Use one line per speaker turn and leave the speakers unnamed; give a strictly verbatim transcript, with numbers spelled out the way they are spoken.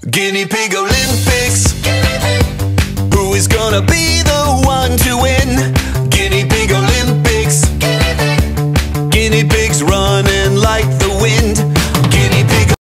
Guinea Pig Olympics. Who is gonna be the one to win? Guinea Pig Olympics. Guinea pigs running like the wind.